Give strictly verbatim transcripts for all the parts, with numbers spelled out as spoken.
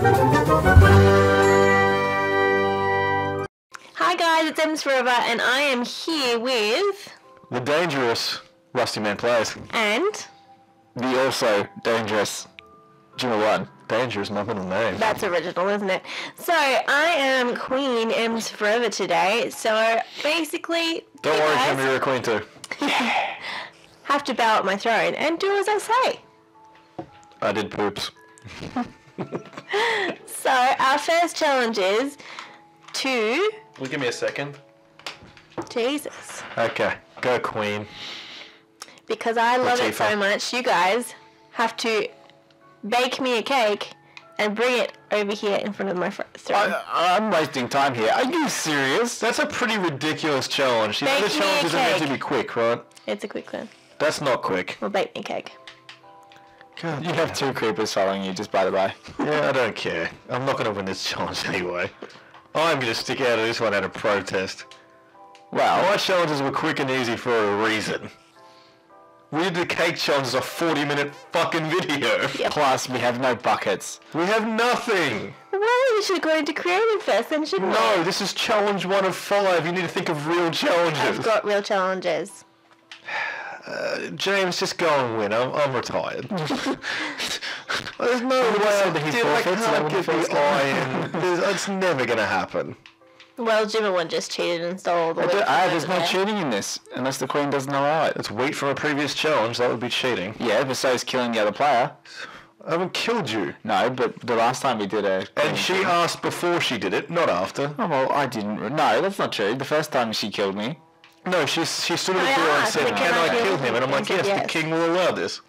Hi guys, it's EmzForever, and I am here with... The dangerous Rusty Man Plays. And... The also dangerous Jimmy One. Danger is my middle name. That's original, isn't it? So, I am Queen EmzForever today, so basically... Don't hey worry, guys, Jimmy, you're a queen too. have to bow at my throne and do as I say. I did poops. So, our first challenge is to... Will you give me a second? Jesus. Okay, go queen. Because I love it Latifah. so much, you guys have to bake me a cake and bring it over here in front of my fr- throne. I, I'm wasting time here. Are you serious? That's a pretty ridiculous challenge. You know Bake the me a challenges are meant to cake. be quick, right? It's a quick one. That's not quick. Well, bake me a cake. God, You have two creepers following you, just by the way. Yeah, I don't care. I'm not going to win this challenge anyway. I'm going to stick out of this one out of protest. Well, My challenges were quick and easy for a reason. We did the cake challenge as a forty minute fucking video. Yep. plus we have no buckets. We have nothing. Well, we should have gone into creative first then, shouldn't we? No, this is challenge one of five. You need to think of real challenges. I've got real challenges. Uh, James, just go and win. I'm, I'm retired. There's no way said I, that he dude, I forfeits, can't that get one the first iron. There's- It's never going to happen. Well, Jimmy one just cheated and stole all the I wheat do- from ah, over there's no there. cheating in this, unless the queen doesn't allow it. It's wheat from a previous challenge. That would be cheating. Yeah, but so is killing the other player. I haven't killed you. No, but the last time we did a... And she asked before she did it, not after. Oh, well, I didn't... No, that's not true. The first time she killed me. No, she, she stood at I the door and asked, said, but can I kill him? And I'm like, He said yes, the yes. king will allow this.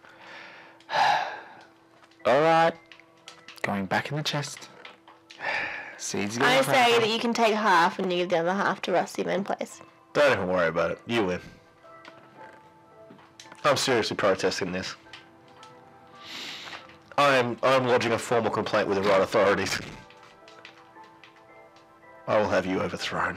Alright. Going back in the chest. Seeds I going say that you can take half and you give the other half to Rusty Man Place. Don't even worry about it. You win. I'm seriously protesting this. I am I'm lodging a formal complaint with the right authorities. I will have you overthrown.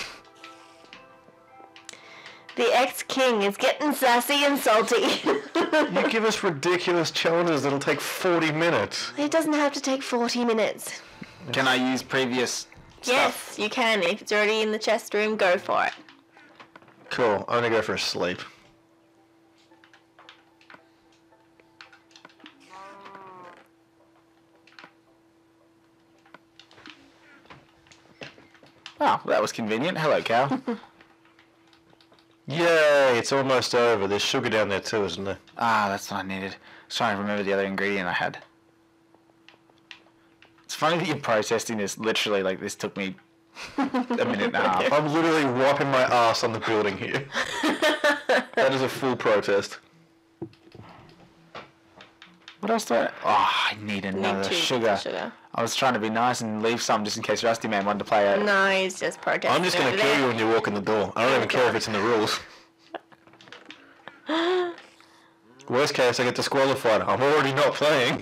The ex-king is getting sassy and salty. You give us ridiculous challenges that'll take forty minutes. It doesn't have to take forty minutes. Can I use previous Yes, you can. If it's already in the chest room, go for it. Cool. I'm gonna go for a sleep. Oh, that was convenient. Hello, cow. Yay! It's almost over. There's sugar down there too, isn't there? Ah, that's what I needed. I was trying to remember the other ingredient I had. It's funny that you're protesting this. Literally, like, this took me a minute and a half. I'm literally wiping my ass on the building here. That is a full protest. What else do I... Oh, I need another two sugar. sugar. I was trying to be nice and leave some just in case Rusty Man wanted to play it. No, he's just protesting. I'm just gonna over kill there. you when you walk in the door. I don't even care if it's in the rules. Worst case, I get disqualified. I'm already not playing.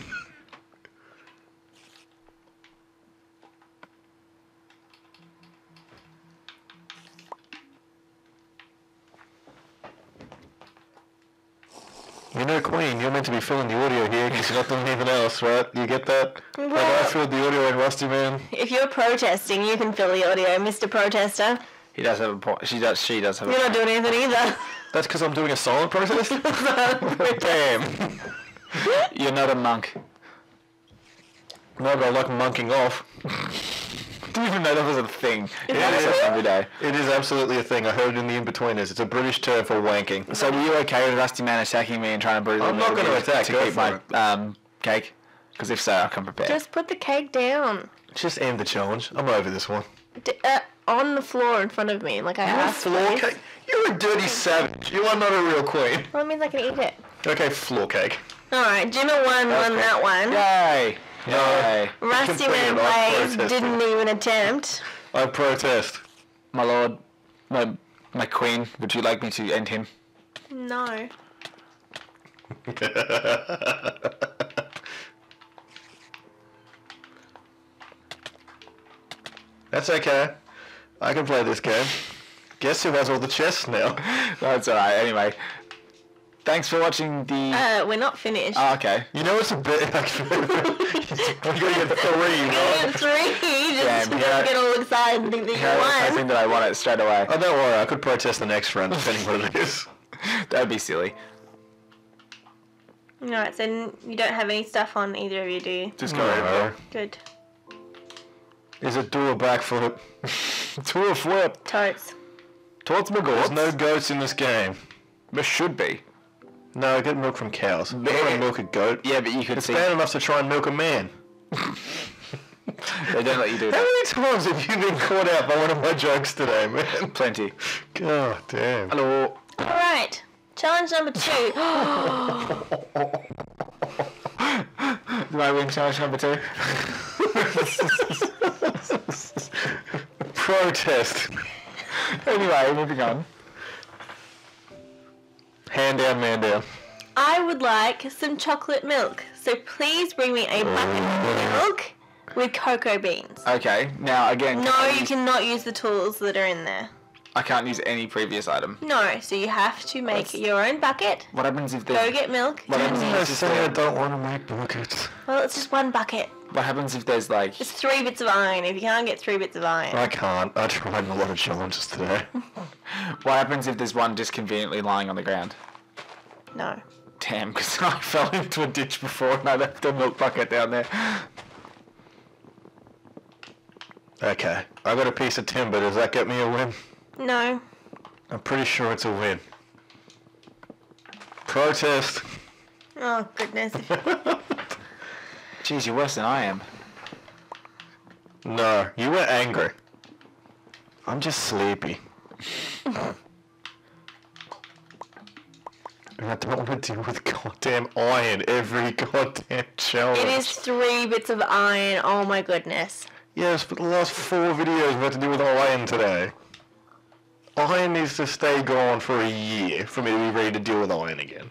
You know, Queen, you're meant to be filling the audio here because you're not doing anything else, right? You get that? Like I filled the audio in Rusty Man. If you're protesting, you can fill the audio, Mister Protester. He does have a point. She does. She does have You're a not point. doing anything either. That's because I'm doing a silent protest? Damn. You're not a monk. No, but I like monking off. Didn't even know that was a thing. It I is. say it every day. It is absolutely a thing. I heard it in the in-betweeners. It's a British term for wanking. So were you okay with Rusty Man attacking me and trying to bruise I'm me not a gonna bit attack, to go keep for my um, cake? Because if so, I'll come prepared. Just put the cake down. Just end the challenge. I'm over this one. D- uh, on the floor in front of me, like I You're a asked. floor please. cake? You're a dirty savage. You are not a real queen. Well, that means I can eat it. Okay, floor cake. Alright, Jimmy won won Okay. that one. Yay! No. Yay! Rusty Completed. Man I Blaze protested. didn't even attempt. I protest. My lord, my my queen, would you like me to end him? No. That's okay. I can play this game. Guess who has all the chests now? That's alright. Anyway, Thanks for watching the... Uh, we're not finished. Oh, okay. You know it's a bit... Actually, you gotta get three, You right? get three. You just Damn, don't yeah. get all excited and think that Yeah, I was you hoping won. that I won it straight away. Oh, don't worry. I could protest the next round, depending what it is. That would be silly. Alright, so n- you don't have any stuff on either of you, do you? Just go No. over. Good. Is it do a backflip? To a flip. Totes. Towards my There's goats. no goats in this game. There should be. No, get milk from cows. You don't want to milk a goat. Yeah, but you could It's see... bad enough to try and milk a man. They don't let you do How that. many times have you been caught out by one of my jokes today, man? Plenty. God damn. Hello. Alright. Challenge number two. Do I win challenge number two? Protest. Anyway, moving on. Hand down, man down. I would like some chocolate milk. So please bring me a bucket of milk with cocoa beans. Okay, now again... No, can I you use- cannot use the tools that are in there. I can't use any previous item. No, so you have to make your own bucket. What happens if Go there's... get milk. What happens if I there's just say I a- don't want to make buckets. Well, it's just one bucket. What happens if there's like... It's three bits of iron. If you can't get three bits of iron. I can't. I tried a lot of challenges today. What happens if there's one just conveniently lying on the ground? No. Damn, because I fell into a ditch before and I left a milk bucket down there. Okay. I got a piece of timber. Does that get me a win? No. I'm pretty sure it's a win. Protest. Oh, goodness. Jeez, you're worse than I am. No, you were angry. I'm just sleepy. And I don't want to deal with goddamn iron every goddamn challenge. It is three bits of iron. Oh, my goodness. Yes, but the last four videos we've had to do with iron today. Iron needs to stay gone for a year for me to be ready to deal with iron again.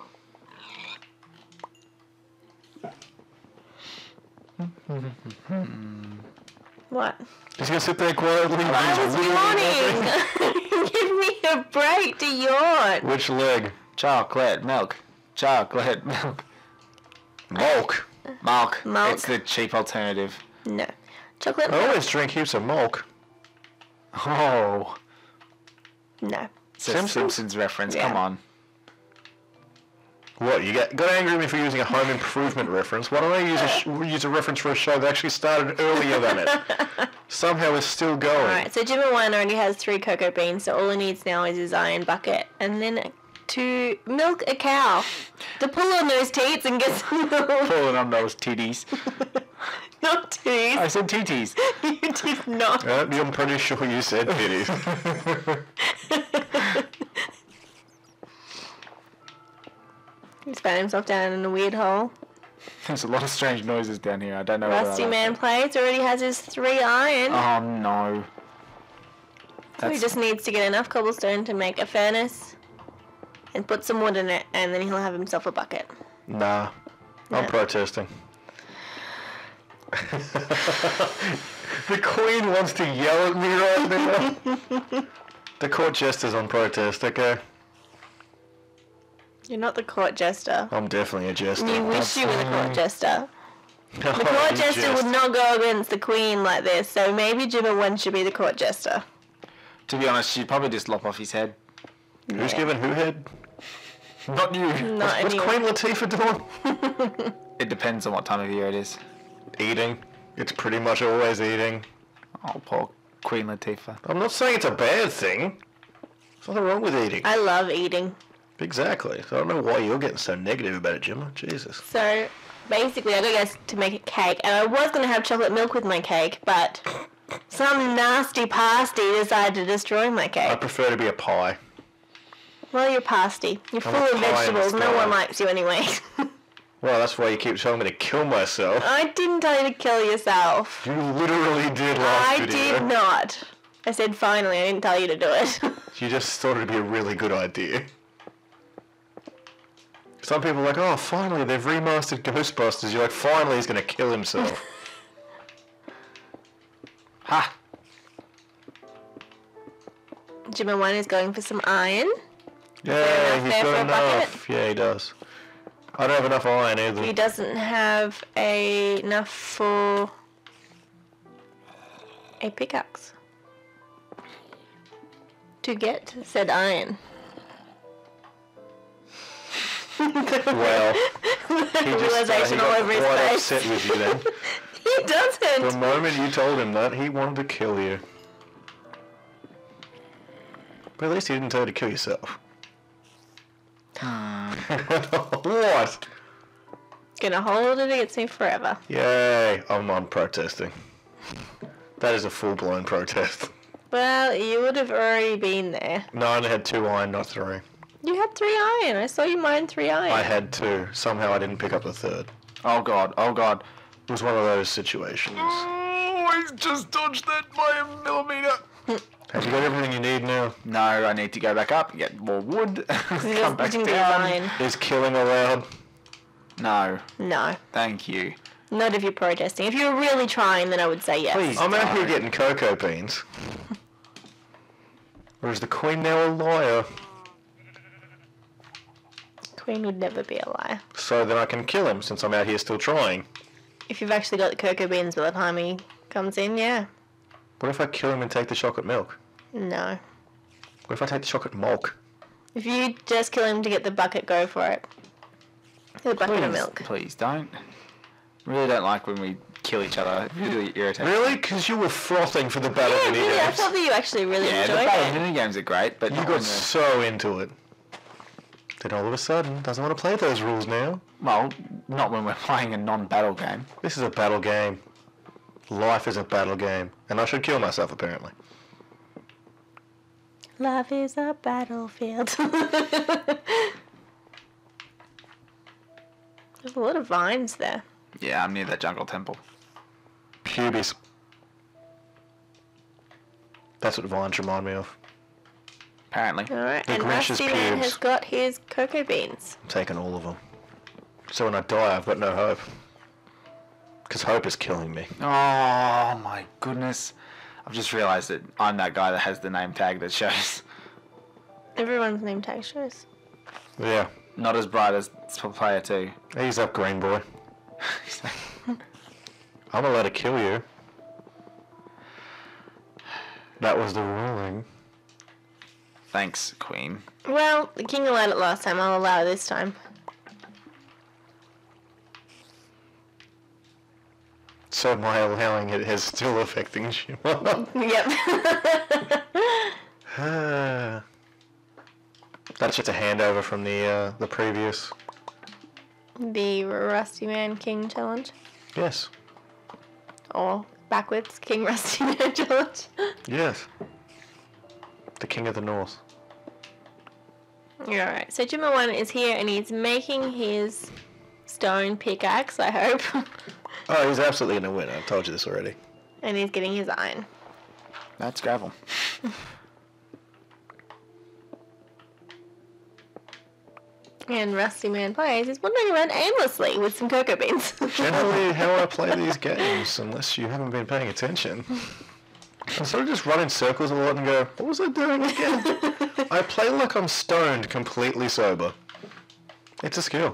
What? He's gonna sit there quietly. I was yawning. Give me a break to yawn. Which leg? Chocolate milk. Chocolate milk. Milk. Milk. Milk. It's the cheap alternative. No. Chocolate I milk? always drink heaps of milk. Oh. No. It's a Simpsons? Simpsons reference. Yeah. Come on. What, you get, got angry at me for using a home improvement reference? Why don't I use a, sh- use a reference for a show that actually started earlier than it? Somehow it's still going. Alright, so Jimmy One already has three cocoa beans, so all he needs now is his iron bucket. And then to milk a cow. To pull on those teats and get some milk. Pulling on those titties. Not teats. I said titties. You did not. Uh, I'm pretty sure you said titties. He's found himself down in a weird hole. There's a lot of strange noises down here. I don't know what Rusty that Man plays already has his three iron. Oh no. So he That's just needs to get enough cobblestone to make a furnace and put some wood in it, and then he'll have himself a bucket. Nah, I'm Yeah. protesting. The Queen wants to yell at me right now. The court jester's on protest, okay? You're not the court jester. I'm definitely a jester. You wish you were the court jester. No, The court you jester jest. would not go against the queen like this, so maybe Jimmy One should be the court jester. To be honest, she'd probably just lop off his head. Who's Yeah. giving who head? Not you. Not What's anyone. Queen Latifah doing? It depends on what time of year it is. Eating. It's pretty much always eating. Oh, poor Queen Latifah. I'm not saying it's a bad thing. There's nothing wrong with eating. I love eating. Exactly. So I don't know why you're getting so negative about it, Gemma. Jesus. So basically, I got guys to make a cake, and I was going to have chocolate milk with my cake, but some nasty pasty decided to destroy my I cake. prefer to be a pie. Well, you're pasty. You're I'm full a of pie in vegetables. the No sky. one likes you anyway. Well, that's why you keep telling me to kill myself. I didn't tell you to kill yourself. You literally did last I video. did not. I said finally. I didn't tell you to do it. You just thought it'd be a really good idea. Some people are like, oh, finally, they've remastered Ghostbusters. You're like, finally, he's going to kill himself. Ha! Jimmy One is going for some iron. Yeah, enough he's there for got a bucket? enough. Yeah, he does. I don't have enough iron either. He doesn't have a, enough for a pickaxe to get said iron. Well, he just uh, he Realization all got over his quite face. upset with you then. He doesn't. The moment you told him that, he wanted to kill you. But at least he didn't tell you to kill yourself. What? Gonna hold it against me forever. Yay, I'm on protesting. That is a full-blown protest. Well, you would have already been there. No, I only had two iron, not three. You had three iron. I saw you mine three iron. I had two. Somehow I didn't pick up the third. Oh god, oh god. It was one of those situations. Oh, he's just dodged that by a millimeter. Have you got everything you need now? No, I need to go back up and get more wood. He Come back didn't get down. iron. Is killing allowed? No, No. thank you. Not if you're protesting. If you're really trying, then I would say yes. Please. I'm out here Don't. getting cocoa beans. Or is the queen now a liar? Queen would never be a liar. So then I can kill him since I'm out here still trying. If you've actually got the cocoa beans by the time he comes in, yeah. What if I kill him and take the chocolate milk? No. What if I take the chocolate milk? If you just kill him to get the bucket, go for it. The bucket Please, of milk. please don't. Really don't like when we kill each other. It really irritates me. Really? Because you were frothing for the battle Yeah, mini really, I games. thought that you actually really Yeah, the enjoyed battle it. mini games are great, but You not got when the- so into it. Then all of a sudden, doesn't want to play those rules now. well, not when we're playing a non-battle game. This is a battle game. Life is a battle game. And I should kill myself, apparently. Love is a battlefield. There's a lot of vines there. Yeah, I'm near that jungle temple. Pubes. That's what vines remind me of. Apparently. Alright, The and Grinch's Rusty Man pubes. has got his cocoa beans. I'm taking all of them. So when I die, I've got no hope. Because hope is killing me. Oh my goodness. I've just realised that I'm that guy that has the name tag that shows. Everyone's name tag shows. Yeah. Not as bright as player two. Ease up, green boy. I'm allowed to kill you. That was the ruling. Thanks, Queen. Well, the king allowed it last time, I'll allow it this time. So my allowing it is still affecting you. Yep. That's just a handover from the uh, the previous. The Rusty Man King challenge. Yes. Or backwards, King Rusty Man challenge. Yes. The King of the North. Alright, so Jimmer One is here and he's making his stone pickaxe, I hope. Oh, he's absolutely going to win. I've told you this already. And he's getting his iron. That's gravel. And Rusty Man Plays is wandering around aimlessly with some cocoa beans. Generally, how I play these games, unless you haven't been paying attention, I sort of just run in circles a lot and go, what was I doing again? I play like I'm stoned, completely sober. It's a skill.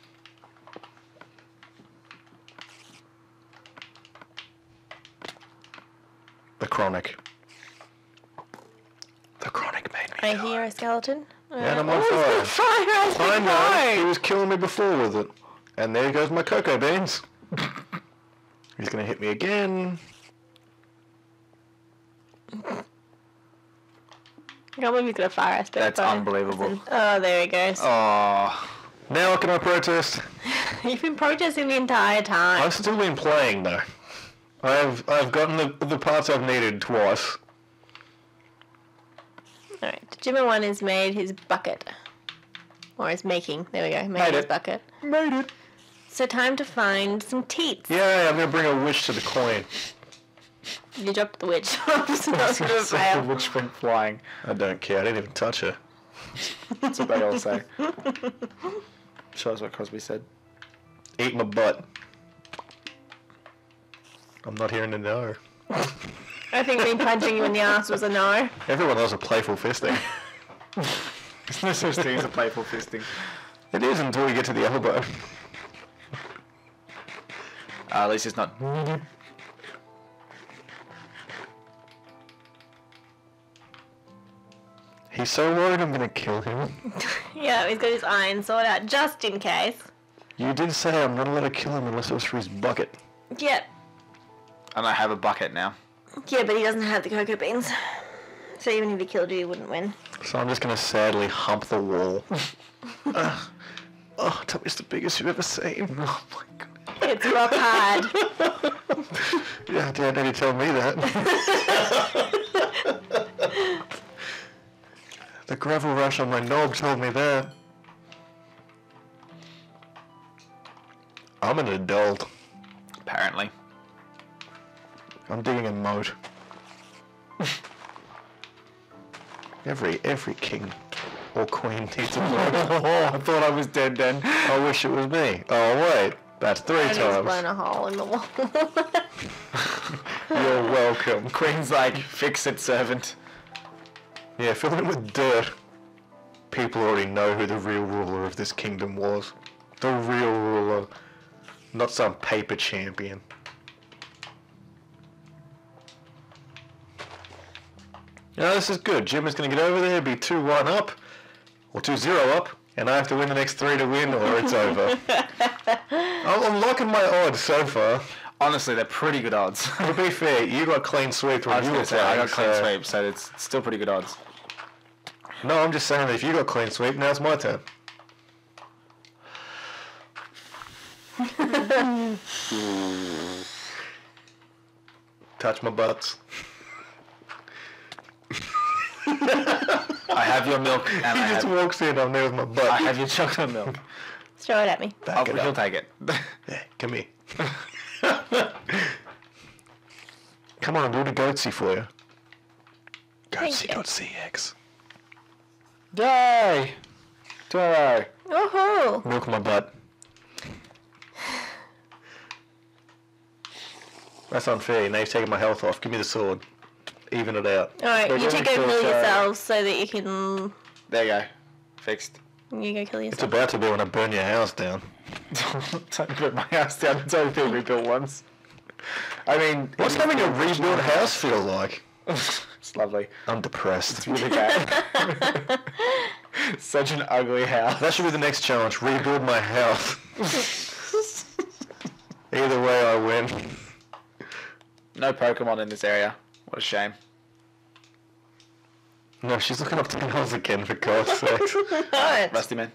The Chronic. The Chronic made me I die. hear a skeleton. Yeah, and I'm Uh, on oh, fire. it's on fire. I I think know, he no. was killing me before with it. And there goes my cocoa beans. He's going to hit me again. I can't believe he's got a fire aspect. That's on it. unbelievable. Oh, there he goes. Oh. Now can I protest? You've been protesting the entire time. I've still been playing though. I've I've gotten the the parts I've needed twice. Alright, Jimmer One has made his bucket. Or is making. There we go. Made, Made his it. bucket. Made it. So time to find some teats. Yeah, I'm gonna bring a wish to the coin. You dropped the witch. so that's gonna fail. Which went flying. I don't care. I didn't even touch her. That's what they all say. Shows what Cosby said. Eat my butt. I'm not hearing a no. I think me punching you in the ass was a no. Everyone loves a playful fisting. There's such thing as a playful fisting. It is until you get to the elbow. Uh, at least it's not. He's so worried I'm gonna kill him. Yeah, he's got his iron sword out just in case. You did say I'm not allowed to kill him unless it was for his bucket. Yep. And I have a bucket now. Yeah, but he doesn't have the cocoa beans. So even if he killed you, he wouldn't win. So I'm just gonna sadly hump the wall. uh, oh, tummy's the biggest you've ever seen. Oh my god. It's rock hard. Yeah, Dad, did you tell me that? The gravel rush on my knob told me that. I'm an adult. Apparently. I'm digging a moat. Every every king or queen needs a moat. Oh, I thought I was dead then. I wish it was me. Oh wait, that's three And he's times. blown a hole in the wall. You're welcome. Queen's like, fix it, servant. Yeah, fill it with dirt. People already know who the real ruler of this kingdom was. The real ruler. Not some paper champion. Yeah, this is good. Jim is going to get over there, be two one up, or two zero up, and I have to win the next three to win, or it's over. I'm I'm liking my odds so far. Honestly, they're pretty good odds. To be fair, you got clean sweep I when was you going were to say, I playing. got clean so- sweep, so it's still pretty good odds. No, I'm just saying that if you got clean sweep, now it's my turn. Touch my butts. I have your milk, and He I just have, walks in, I'm there with my butt. I have your chocolate milk. Throw it at me. Back Oh, it he'll up. take it. Yeah, come here. Come on, I'll do the goatsy for you. Thank Goatsy you. got C X. Yay! Toro. Woohoo! Milk my butt. That's unfair. Now you've taken my health off. Give me the sword. Even it out. Alright, We're you two going go to kill kill yourselves so that you can... There you go. Fixed. You go kill It's yourself. about to be when I burn your house down. Don't put my house down. It's only been rebuilt once. I mean... What's having a rebuilt house feel like? It's lovely. I'm depressed. Really bad. Such an ugly house. That should be the next challenge. Rebuild my house. Either way, I win. No Pokemon in this area. What a shame. No, she's looking up tails again, for God's sake. Alright. Rusty Man.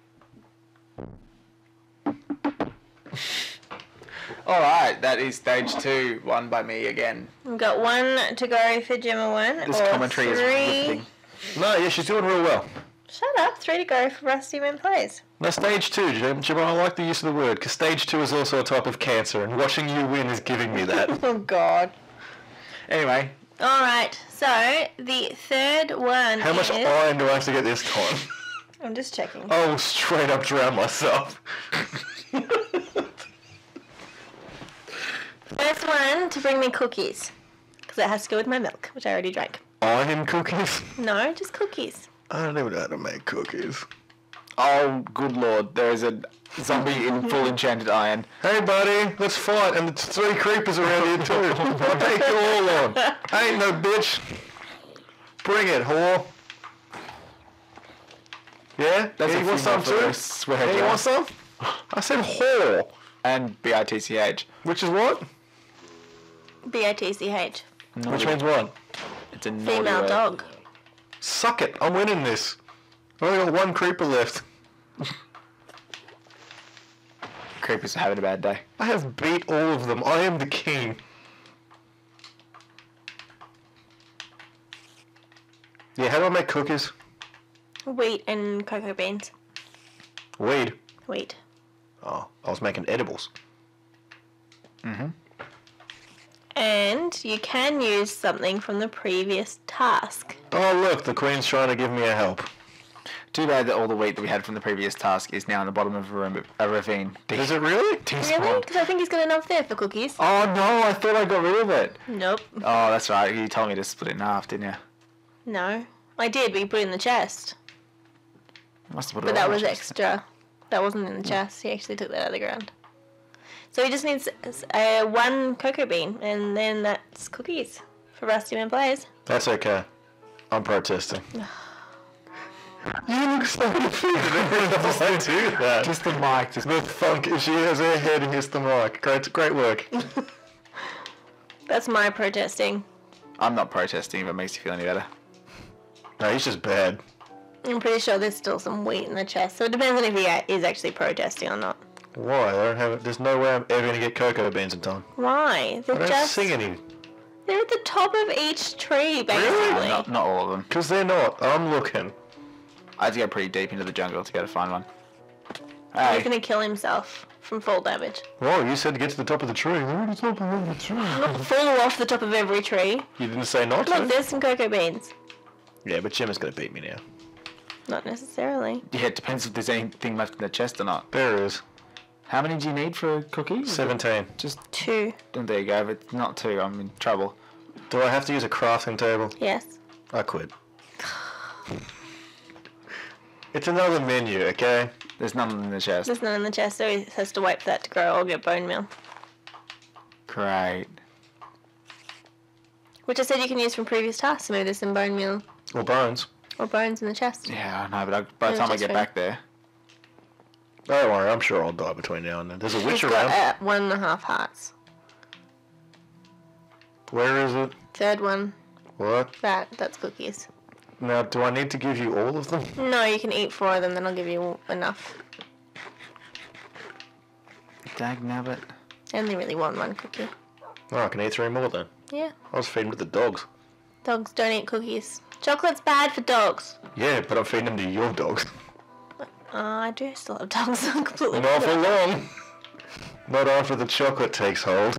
Alright, that is stage two, won by me again. We've got one to go for Gemma one. This or commentary is three... riveting. No, yeah, she's doing real well. Shut up. Three to go for Rusty Man Plays. No, stage two, Jim. Jim, I like the use of the word, because stage two is also a type of cancer, and watching you win is giving me that. Oh, God. Anyway, Alright, so the third one How much is... iron do I have to get this time? I'm just checking. I will straight up drown myself. First one to bring me cookies. Because it has to go with my milk, which I already drank. Iron cookies? No, just cookies. I don't even know how to make cookies. oh good lord, there is a zombie in full enchanted iron. Hey, buddy, let's fight. And there's three creepers around here, too. I'll take you all on. I ain't no bitch. Bring it, whore. Yeah? That's yeah, a you want thing some, off of too? a swear Yeah, you jar. want some? I said whore. And B I T C H. Which is what? B I T C H. Which means what? It's a naughty Female word. dog. Suck it. I'm winning this. I've only got one creeper left. Creepers are having a bad day. I have beat all of them. I am the king. Yeah, how do I make cookies? Wheat and cocoa beans. Weed. Wheat. Oh, I was making edibles. Mm-hmm. And you can use something from the previous task. Oh, look, the queen's trying to give me a help. Too bad that all the wheat that we had from the previous task is now in the bottom of a, ram- a ravine. Is it really? Really? Because I think he's got enough there for cookies. Oh no, I thought I got rid of it. Nope. Oh, that's right. You told me to split it in half, didn't you? No. I did, but you put it in the chest. Must have put it But all that in was the chest. extra. That wasn't in the chest. He actually took that out of the ground. So he just needs uh, one cocoa bean, and then that's cookies for Rusty Man Plays. That's okay. I'm protesting. You look so defeated every time I do that. Just the mic. Just The thunk. She has her head and hits the mic. Great, great work. That's my protesting. I'm not protesting if it makes you feel any better. No, he's just bad. I'm pretty sure there's still some wheat in the chest, so it depends on if he is actually protesting or not. Why? I don't have. There's no way I'm ever going to get cocoa beans in time. Why? I They're don't just see any. they're at the top of each tree, basically. Not, not all of them. Because they're not. I'm looking. I had to go pretty deep into the jungle to go to find one. He's Hey, gonna kill himself from fall damage. Whoa, you said to get to the top of the tree. We're at the top of the tree. Not fall off the top of every tree. You didn't say not Look, to? there's some cocoa beans. Yeah, but Jim is going to beat me now. Not necessarily. yeah, it depends if there's anything left in the chest or not. There is. How many do you need for a cookie? seventeen. Just, Two. and there you go. If it's not two, I'm in trouble. Do I have to use a crafting table? Yes. I quit. It's another menu, okay? There's none in the chest. There's none in the chest, so he has to wait for that to grow or get bone meal. Great. Which I said you can use from previous tasks. So maybe there's some bone meal Or bones. or bones in the chest. Yeah, I know, but I, by the Yeah, time I just get for- back there, Don't worry, I'm sure I'll die between now and then. There's a witch He's around. got uh, one and a half hearts. Where is it? Third one, What? that that's cookies. Now, do I need to give you all of them? No, you can eat four of them, then I'll give you enough. dag nabbit. I only really want one cookie. Oh, I can eat three more then. Yeah. I was feeding to the dogs. Dogs don't eat cookies. Chocolate's bad for dogs. Yeah, but I'm feeding them to your dogs. Uh, I do still have dogs. I'm completely Not for long. Not after the chocolate takes hold.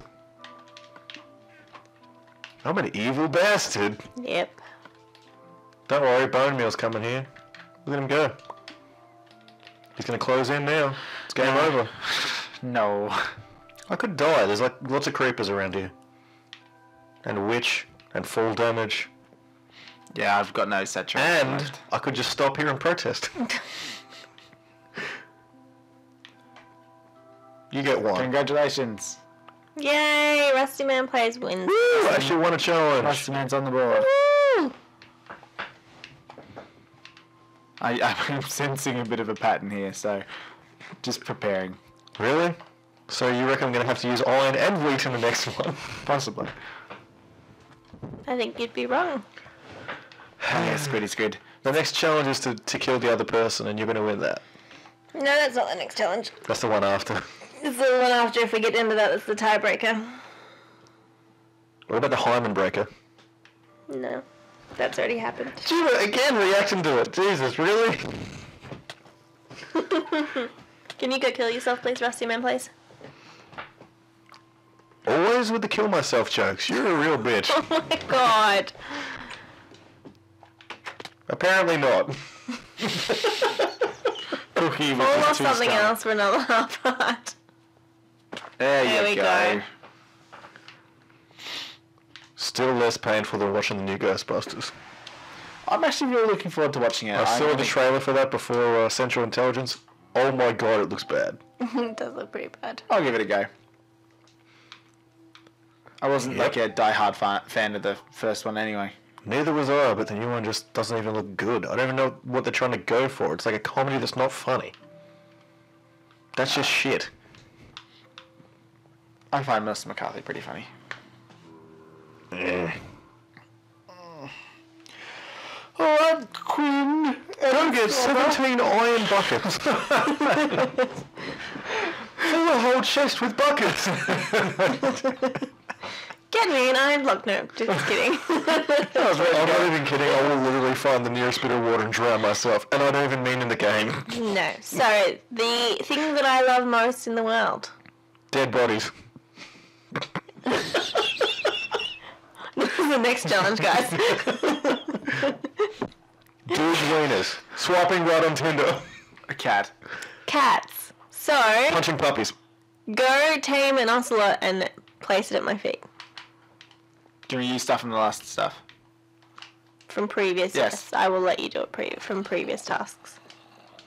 I'm an evil bastard. Yep. Don't worry, bone meal's coming here. Look at him go. He's gonna close in now. It's game No. over. No. I could die. There's like lots of creepers around here. And a witch. And fall damage. Yeah, I've got no saturation And left. I could just stop here and protest. You get one. Congratulations. Yay! Rusty Man Plays wins. Woo! I actually won a challenge. Rusty Man's on the board. Woo! I, I'm sensing a bit of a pattern here, so just preparing. Really? So you reckon I'm gonna have to use iron and wheat in the next one? Possibly. I think you'd be wrong. Yeah, squid is good. The next challenge is to, to kill the other person, and you're gonna win that. No, that's not the next challenge. That's the one after. It's the one after. If we get into that, it's the tiebreaker. What about the hymen breaker? No, that's already happened. Juba, again reacting to it. Jesus, really? Can you go kill yourself, please, Rusty Man, please? Always with the kill myself jokes. You're a real bitch. Oh my god. Apparently not. Cookie with Pull the off two something star. else for another half part. There, There you we go. go. Still less painful than watching the new Ghostbusters. I'm actually really looking forward to watching it. I saw the think- trailer for that before uh, Central Intelligence. Oh my god, it looks bad. It does look pretty bad. I'll give it a go. I wasn't Yep. like a die-hard fa- fan of the first one anyway. Neither was I, but the new one just doesn't even look good. I don't even know what they're trying to go for. It's like a comedy that's not funny. That's just shit. I find Melissa McCarthy pretty funny. Eh. Alright, Queen. Go get seventeen iron buckets. Fill a whole chest with buckets. Get me an iron block. No, just kidding. I'm not even kidding. I will literally find the nearest bit of water and drown myself. And I don't even mean in the game. No. So, the thing that I love most in the world. Dead bodies. This is the next challenge, guys. Dude wieners. Swiping right on Tinder. A cat. Cats. So, Punching puppies. go tame an ocelot and place it at my feet. Can we use stuff from the last stuff? From previous, Yes. yes. I will let you do it pre- from previous tasks.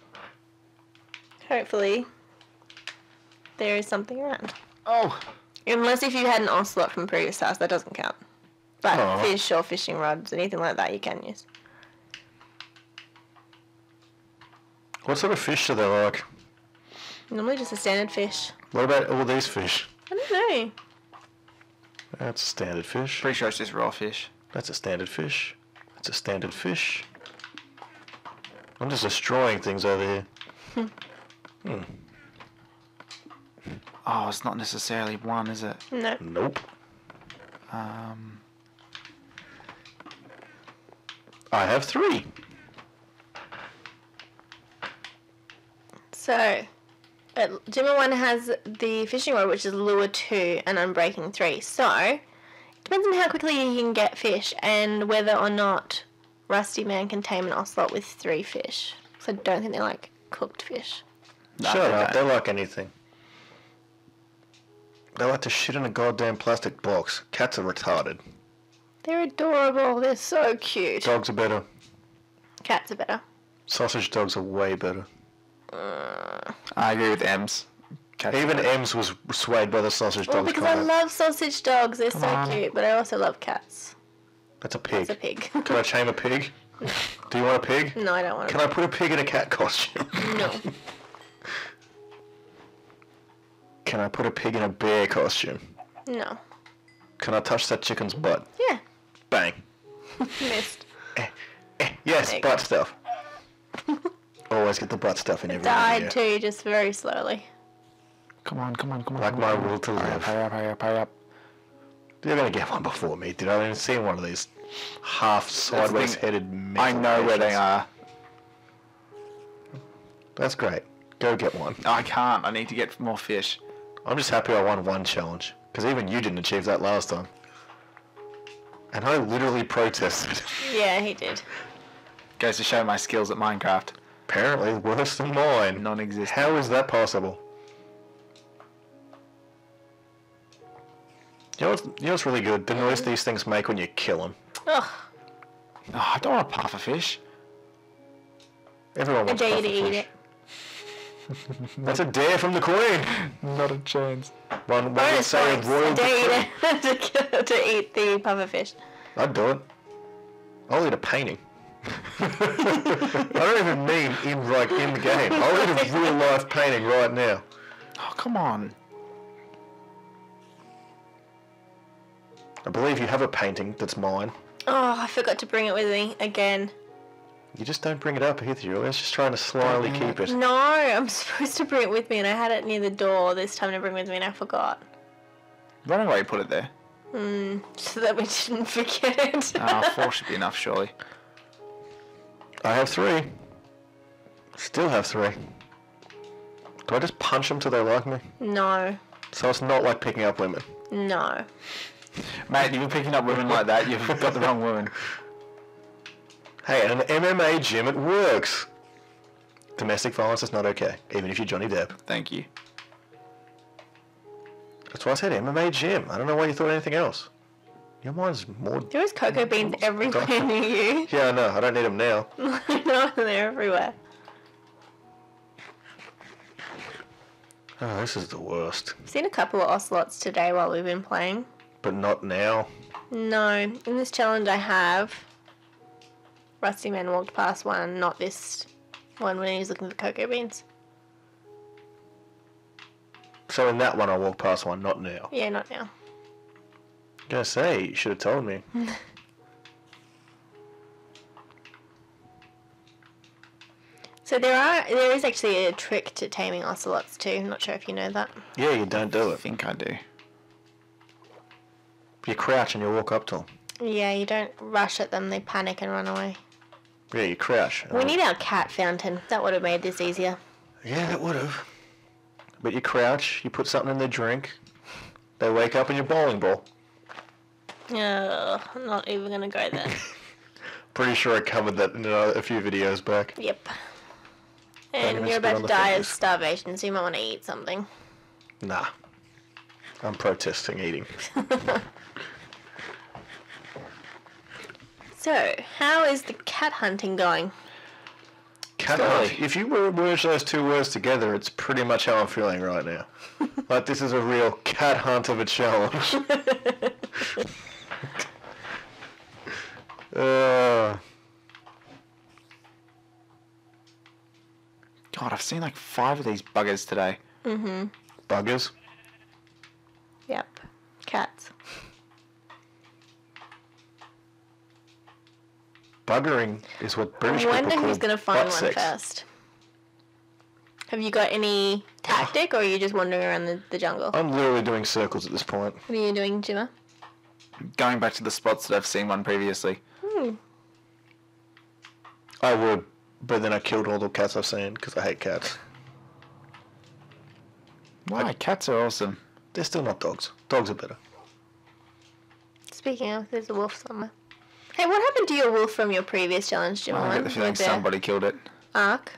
Hopefully, there is something around. Oh. Unless if you had an ocelot from previous house, that doesn't count. But Oh. fish or fishing rods, anything like that, you can use. What sort of fish do they like? Normally just a standard fish. What about all these fish? I don't know. That's a standard fish. Pretty sure it's just raw fish. That's a standard fish. That's a standard fish. I'm just destroying things over here. Hmm. Oh, it's not necessarily one, is it? No. Nope. Um. I have three. So, uh, Jimmer one has the fishing rod, which is lure two and unbreaking three. So, it depends on how quickly you can get fish and whether or not Rusty Man can tame an ocelot with three fish. So I don't think they like cooked fish. No, Shut they up. don't. They like anything. They like to shit in a goddamn plastic box. Cats are retarded. They're adorable. They're so cute. Dogs are better. Cats are better. Sausage dogs are way better. Uh, I agree with Ems. Cats Even are- Ems was swayed by the sausage well, dogs because I comment. love sausage dogs. They're Come so on. cute. But I also love cats. That's a pig. It's a pig. Can I tame a pig? Do you want a pig? No, I don't want Can I put a pig in a cat costume? No. Can I put a pig in a bear costume? No. Can I touch that chicken's butt? Yeah. Bang. Missed. Eh, eh, yes, Egg. butt stuff. Always get the butt stuff in every Died video. too, just very slowly. Come on, come on, come on. Like come my on. will to Hurry up, live. hurry up, hurry up, hurry up. You're gonna get one before me, dude. I haven't even seen one of these half sideways thing. headed metal I know where they creatures. are. That's great. Go get one. I can't. I need to get more fish. I'm just happy I won one challenge. Because even you didn't achieve that last time. And I literally protested. Yeah, he did. Goes to show my skills at Minecraft. Apparently worse than mine. Non-existent. How is that possible? You know what's, you know what's really good? The noise these things make when you kill them. Ugh. Oh, I don't want a puffer fish. Everyone I wants dare you to eat pufferfish. it. That's a dare from the Queen. Not a chance. One, one would Bonus say a points. royal I dare decree. you to, to, kill- to eat the pufferfish. I'd do it. I'll eat a painting. I don't even mean in like in the game. I'll eat a real life painting right now. Oh, come on. I believe you have a painting that's mine. Oh, I forgot to bring it with me again. You just don't bring it up either. You're always just trying to slyly keep it. No, I'm supposed to bring it with me, and I had it near the door this time to bring with me, and I forgot. I don't know why you put it there. Hmm, so that we didn't forget it. Oh, four should be enough, surely. I have three. Still have three. Do I just punch them till they like me? No, So it's not like picking up women. no. Mate, you've been picking up women like that, you've got the wrong woman. Hey, at an M M A gym, it works. Domestic violence is not okay, even if you're Johnny Depp. Thank you. That's why I said M M A gym. I don't know why you thought anything else. Your mind's more... There was cocoa beans everywhere near you. Yeah, I know. I don't need them now. I know, they're everywhere. Oh, this is the worst. I've seen a couple of ocelots today while we've been playing. But not now. No, in this challenge I have, Rusty Man walked past one, not this one when he was looking for cocoa beans. So in that one, I walked past one, not now. Yeah, not now. I'm gonna say, you should have told me. So there are there is actually a trick to taming ocelots too. I'm not sure if you know that. Yeah, you don't do I it. think I do. You crouch and you walk up to them. Yeah, you don't rush at them. They panic and run away. Yeah, you crouch. We need our cat fountain. That would have made this easier. Yeah, that would have. But you crouch, you put something in their drink, they wake up and you're bowling ball. Ugh, I'm not even gonna go there. Pretty sure I covered that in a, a few videos back. Yep. even And you're spit about on to the die of fingers. starvation, so you might want to eat something. Nah. I'm protesting eating. So, how is the cat hunting going? Cat Really? hunt. If you were merge those two words together, it's pretty much how I'm feeling right now. Like this is a real cat hunt of a challenge. uh, God, I've seen like five of these buggers today. Mm-hmm. buggers. Yep. Cats. Buggering is what British I wonder people call who's going to find butt one sex. first. Have you got any tactic, or are you just wandering around the, the jungle? I'm literally doing circles at this point. What are you doing, Jimmer? Going back to the spots that I've seen one previously. Hmm. I would, but then I killed all the cats I've seen because I hate cats. Why? Cats are awesome. They're still not dogs. Dogs are better. Speaking of, there's a wolf somewhere. Hey, what happened to your wolf from your previous challenge, Jimmer? I get the feeling with the somebody killed it. ark?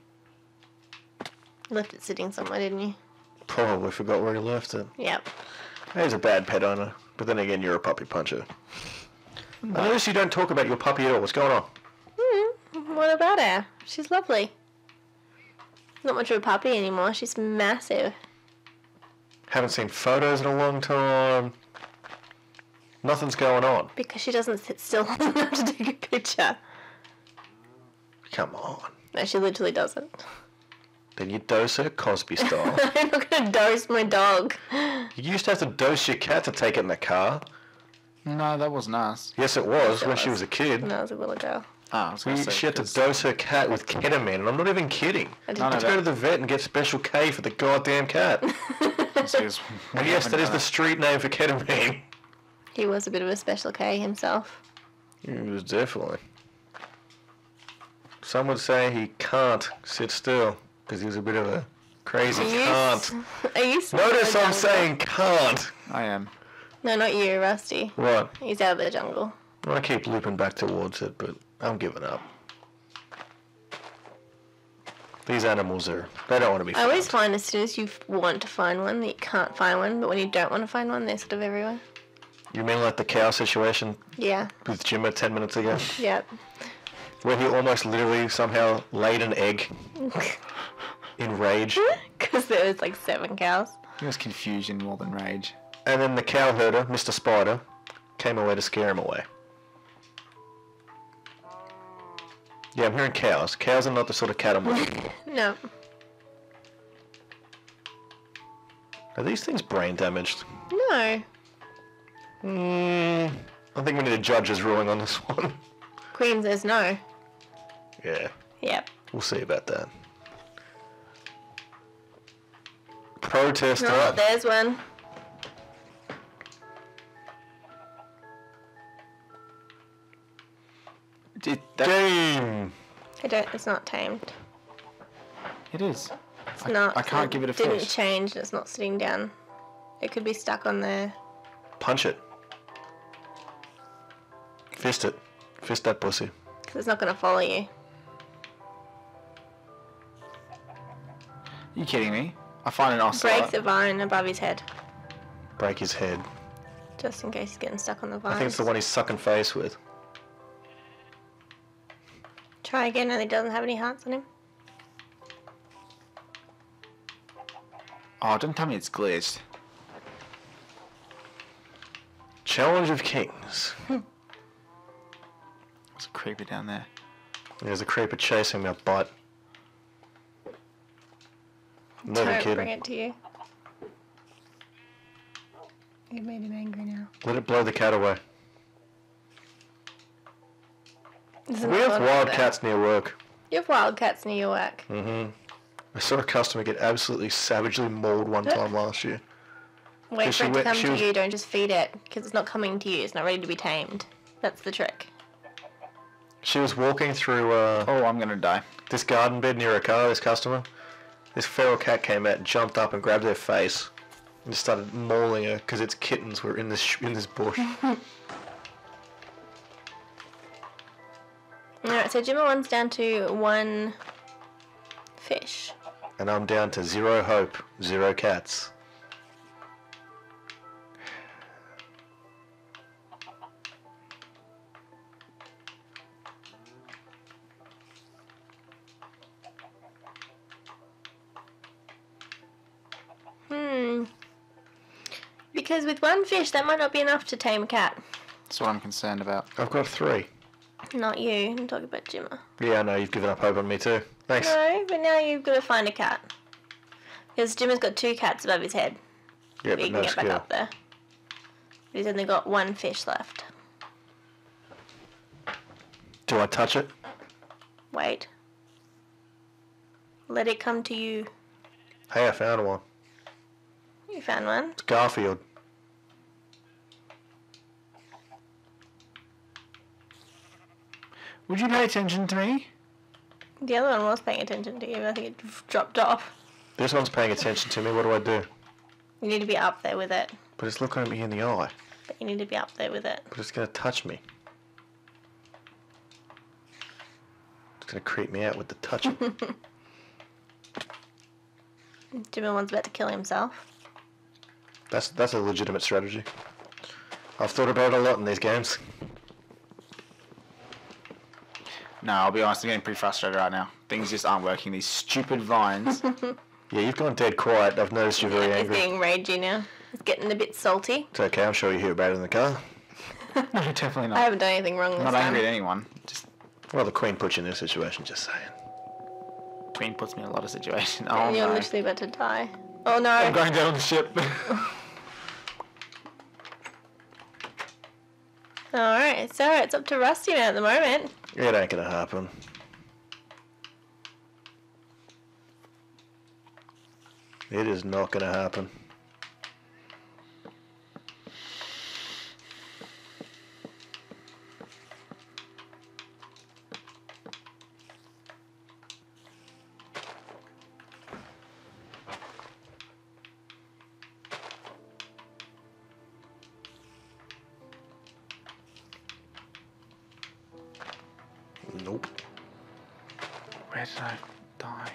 You left it sitting somewhere, didn't you? Probably forgot where he left it. Yep. He's a bad pet owner, but then again, you're a puppy puncher. I notice you don't talk about your puppy at all. What's going on? Hmm. What about her? She's lovely. Not much of a puppy anymore. She's massive. Haven't seen photos in a long time. Nothing's going on. Because she doesn't sit still long enough to take a picture. Come on. No, she literally doesn't. Then you dose her Cosby style. I'm not going to dose my dog. You used to have to dose your cat to take it in the car. No, that wasn't us. Yes, it was It when she was. was a kid. When I was a little girl. Oh, I was going We, to say. she had to 'cause- dose her cat with ketamine, and I'm not even kidding. I No, didn't no, Let's that- go to the vet and get special K for the goddamn cat. because we And yes, haven't that is done the it. street name for ketamine. He was a bit of a special K himself. It was definitely. Some would say he can't sit still because he was a bit of a crazy Are you can't. s- Are you s- Notice out I'm of the saying can't. I am. jungle? No, not you, Rusty. What? He's out of the jungle. I keep looping back towards it, but I'm giving up. These animals are, they don't want to be I always found. find as soon as you f- want to find one, that you can't find one, but when you don't want to find one, they're sort of everywhere. You mean like the cow situation Yeah, with Jimmer ten minutes ago? yep. Where he almost literally somehow laid an egg in rage. Because there was like seven cows. It was confusion more than rage. And then the cow herder, Mister Spider, came away to scare him away. Yeah, I'm hearing cows. Cows are not the sort of cat I'm looking for. No. Are these things brain damaged? No. Hmm. I think we need a judge's ruling on this one. Queen says no. Yeah, Yep. we'll see about that. Protester. Oh, there's one. Did that, Game. I don't. It's not tamed. it is. It's I, not. I can't it give it a Didn't fish. change. And it's not sitting down. It could be stuck on there. Punch it. Fist it. Fist that pussy. Because it's not going to follow you. You kidding me? I find an ocelot. Break the vine above his head, Break his head. just in case he's getting stuck on the vine. I think it's the one he's sucking face with. Try again, and he doesn't have any hearts on him. Oh, don't tell me it's glitched. Challenge of Kings. There's a creeper down there. There's a creeper chasing my butt. I'm not even Don't bring kidding. it to you. You made him angry now. Let it blow the cat away. Isn't We it have fun wild for cats near work. that? You have wild cats near your work. Mm-hmm. I saw a customer get absolutely savagely mauled one time last year. Wait Yeah, for she it to went- come she to was- you. Don't just feed it, because it's not coming to you. It's not ready to be tamed. That's the trick. She was walking through uh, Oh, I'm gonna die. this garden bed near a car, this customer. This feral cat came out, jumped up and grabbed her face and just started mauling her because its kittens were in this sh- in this bush. Alright, so Jimmer one's down to one fish. And I'm down to zero hope, zero cats. because with one fish, that might not be enough to tame a cat. That's what I'm concerned about. I've got three. Not you. I'm talking about Jimmer. Yeah, I know, you've given up hope on me too. Thanks. No, but now you've got to find a cat. Because Jimmer's got two cats above his head. Yeah, But but you no can get back skill. up there. But he's only got one fish left. Do I touch it? Wait. Let it come to you. Hey, I found one. You found one? It's Garfield. Would you pay attention to me? The other one was paying attention to you, but I think it dropped off. This one's paying attention to me. What do I do? You need to be up there with it. But it's looking at me in the eye. But you need to be up there with it. But it's going to touch me. It's going to creep me out with the touching. Jimmy one's about to kill himself. That's that's a legitimate strategy. I've thought about it a lot in these games. No, I'll be honest, I'm getting pretty frustrated right now. Things just aren't working. These stupid vines. Yeah, you've gone dead quiet. I've noticed you're very It's angry. getting ragey now. It's getting a bit salty. It's okay, I'm sure you hear about it in the car. No, definitely I not. haven't done anything wrong this I'm not time. angry at anyone. Just Well, the Queen put you in this situation, just saying. Queen puts me in a lot of situations. Oh You're no. literally about to die. Oh no. I'm going down on the ship. Alright, so it's up to Rusty now at the moment. It ain't gonna happen. It is not gonna happen. Nope. Where did I die?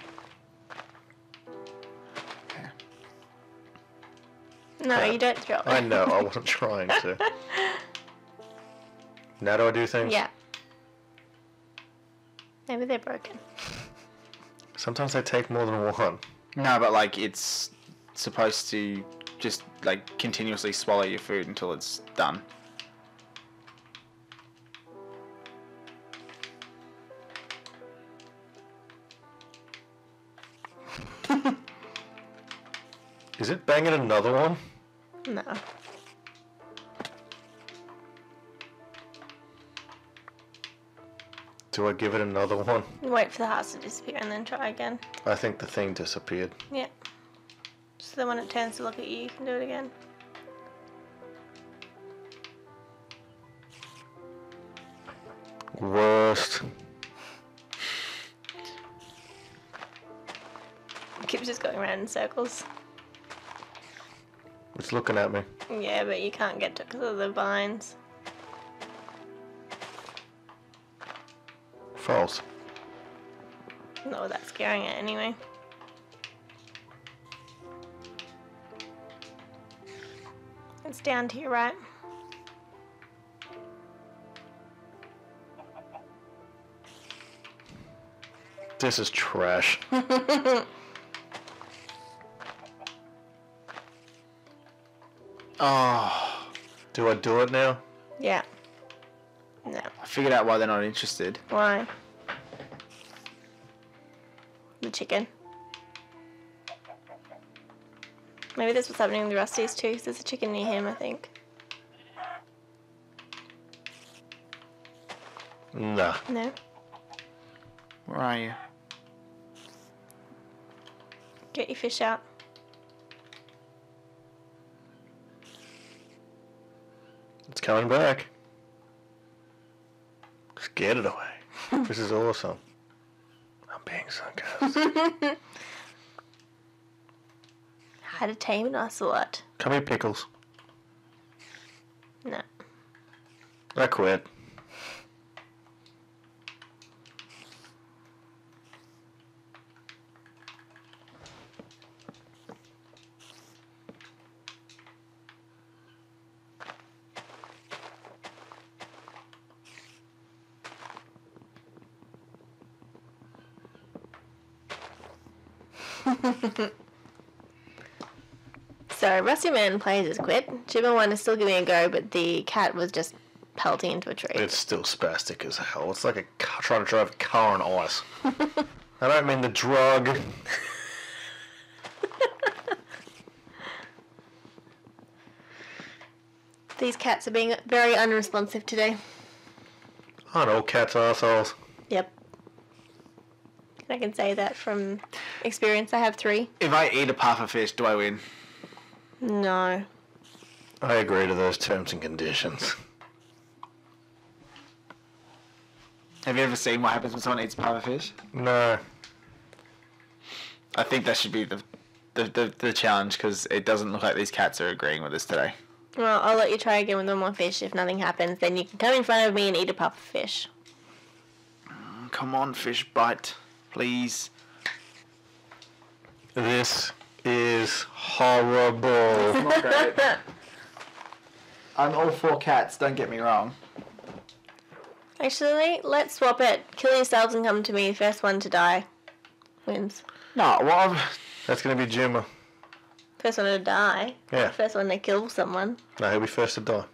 Okay. No, Crap. you don't throw it. I know, I wasn't trying to. Now do I do things? Yeah. Maybe they're broken. Sometimes they take more than one. No, but like it's supposed to just like continuously swallow your food until it's done. Is it banging another one? No. Do I give it another one? Wait for the hearts to disappear and then try again. I think the thing disappeared. Yeah. So then when it turns to look at you, you can do it again. Worst. It keeps just going around in circles. It's looking at me. Yeah, but you can't get to it because of the vines. False. Not without scaring it anyway. It's down to your right. This is trash. Oh, Do I do it now? Yeah. No. I figured out why they're not interested. Why? The chicken. Maybe that's what's happening with the Rusties too, 'cause there's a chicken near him, I think. Nah. No? Where are you? Get your fish out. It's coming back. Just get it away. This is awesome. I'm being sarcastic. How to tame an ocelot. Come here, Pickles. No. I quit. So, So, Rusty Man plays his quit. Jimmer one is still giving it a go, but the cat was just pelting into a tree. It's still spastic as hell. It's like a car trying to drive a car on ice. I don't mean the drug. These cats are being very unresponsive today. Aren't all cats assholes? Yep. I can say that from experience. I have three. If I eat a puffer fish, do I win? No. I agree to those terms and conditions. Have you ever seen what happens when someone eats a puffer fish? No. I think that should be the the, the, the challenge, because it doesn't look like these cats are agreeing with us today. Well, I'll let you try again with one more fish. If nothing happens, then you can come in front of me and eat a puffer fish. Come on, fish bite, please. This is horrible. Not great. I'm all for cats, don't get me wrong. Actually, let's swap it. Kill yourselves and come to me. First one to die wins. No, well, That's going to be Jimmer. First one to die. Yeah. First one to kill someone. No, he'll be first to die.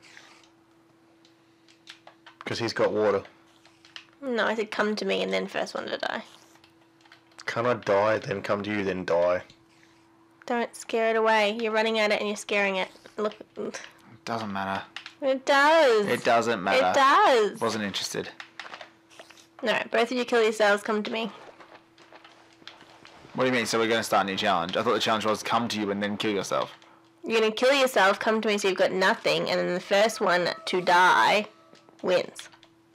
Because he's got water. No, I said come to me and then first one to die. Can I die, then come to you, then die? Don't scare it away. You're running at it and you're scaring it. Look. it doesn't matter. It does. It doesn't matter. It does. Wasn't interested. No, both of you kill yourselves. Come to me. What do you mean? So we're going to start a new challenge? I thought the challenge was come to you and then kill yourself. You're going to kill yourself, come to me so you've got nothing, and then the first one to die wins.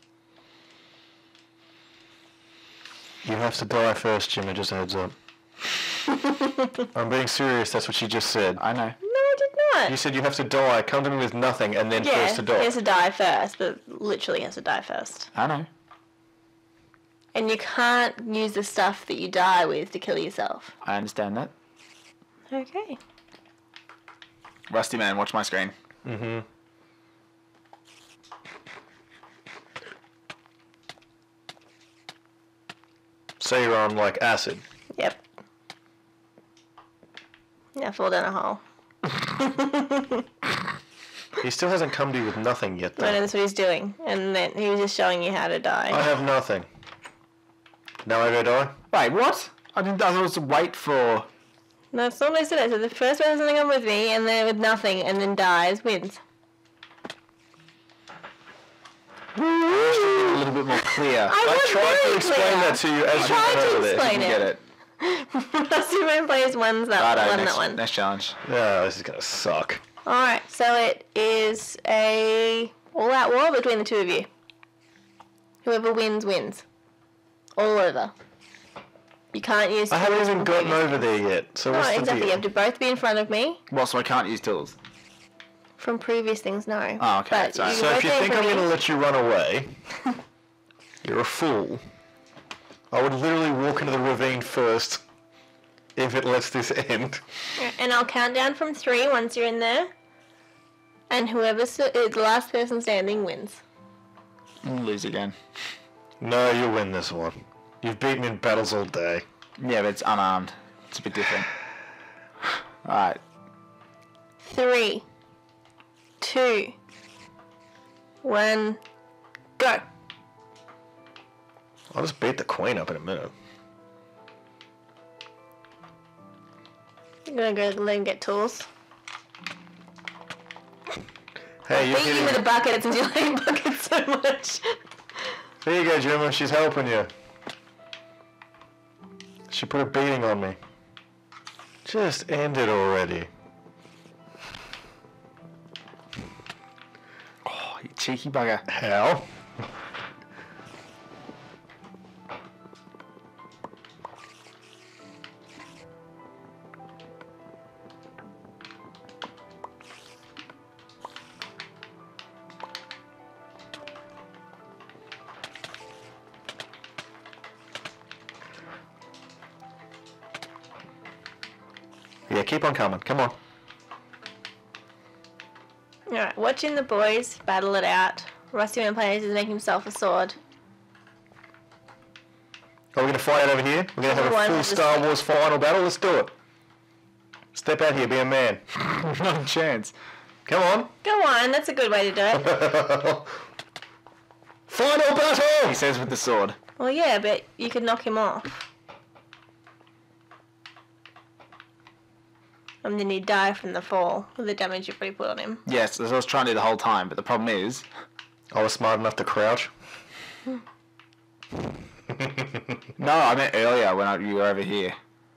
You have to die first, Jimmy, just a heads up. I'm being serious, that's what she just said. I know. No, I did not. You said you have to die, come to me with nothing, and then yeah, first to die. he has to die first, but literally has to die first. I know. And you can't use the stuff that you die with to kill yourself. I understand that. Okay. Rusty Man, watch my screen. Mm-hmm. Say you're on, like, acid. Yep. Now fall down a hole. He still hasn't come to you with nothing yet, though. I know that's what he's doing. And then he was just showing you how to die. I have nothing. Now I go die? Wait, what? I didn't. I was to wait for. No, that's not what I said. I said the first person to come with me, and then with nothing, and then dies, wins. A little bit more clear. I, I was tried to very explain clear. that to you as you Tried went to over there. explain Didn't it. get it. Rusty Man plays one's that Righto, one, next, that one. next challenge. Yeah, this is gonna suck. Alright, so it is a all-out war between the two of you. Whoever wins, wins. All over. You can't use I haven't tools even from gotten previous over things. there yet, so No, what's the exactly. You deal? have to both be in front of me. Well, so I can't use tools. From previous things, no. Oh, okay, But sorry. you So both if you be in think front I'm of gonna me. let you run away, you're a fool. I would literally walk into the ravine first if it lets this end. And I'll count down from three once you're in there. And whoever is the last person standing wins. I'll lose again. No, you'll win this one. You've beaten me in battles all day. Yeah, but it's unarmed. It's a bit different. Alright. Three, two, one, go. I'll just beat the queen up in a minute. I'm gonna go let him get tools. Hey, you're Beat you with a hitting... bucket since you like buckets so much. There you go, Gemma. She's helping you. She put a beating on me. Just end it already. Oh, you cheeky bugger. How? Yeah, keep on coming. Come on. Alright, watching the boys battle it out. Rusty Man plays is making himself a sword. Are we going to fight over here? We're going to have Everyone a full has a Star stick. Wars final battle? Let's do it. Step out here, be a man. Not a chance. Come on. Go on, that's a good way to do it. Final battle! He says with the sword. Well, yeah, but you could knock him off. And then he'd die from the fall with the damage you've already put on him. Yes, that's what I was trying to do the whole time, but the problem is... I was smart enough to crouch. No, I meant earlier when I, you were over here.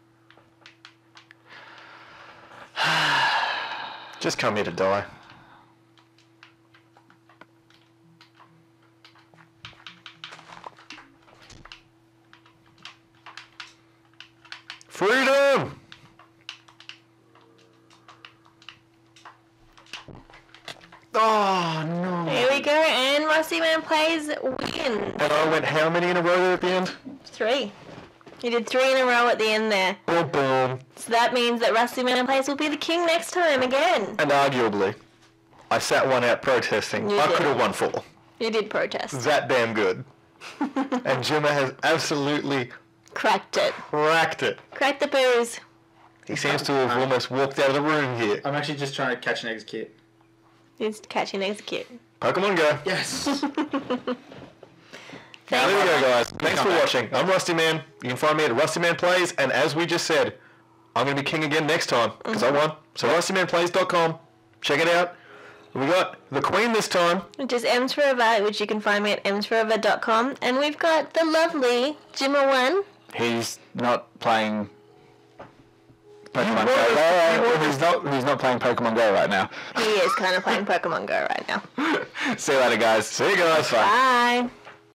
Just come here to die. Freedom! Oh, no. Here we go, and Rusty Man Plays win. And I went how many in a row there at the end? Three. You did three in a row at the end there. Boom, boom. So that means that Rusty Man Plays will be the king next time again. And arguably, I sat one out protesting. You I did. could have won four. You did protest. That damn good. And Jimmer has absolutely Cracked it. cracked it. Cracked the booze. He seems to have almost walked out of the room here. I'm actually just trying to catch and execute. He's catch and execute. Pokemon Go. Yes! There we go, guys. Thanks for watching. I'm Rusty Man. You can find me at Rusty Man Plays, and as we just said, I'm going to be king again next time, because I won. So rusty man plays dot com. Check it out. We got the Queen this time. Which is EmzForever, which you can find me at ems forever dot com. And we've got the lovely Jimmer One. He's not playing Pokemon You Go. were- Uh, he's not. He's not playing Pokemon Go right now. He is kind of playing Pokemon Go right now. See you later, guys. See you guys. Bye.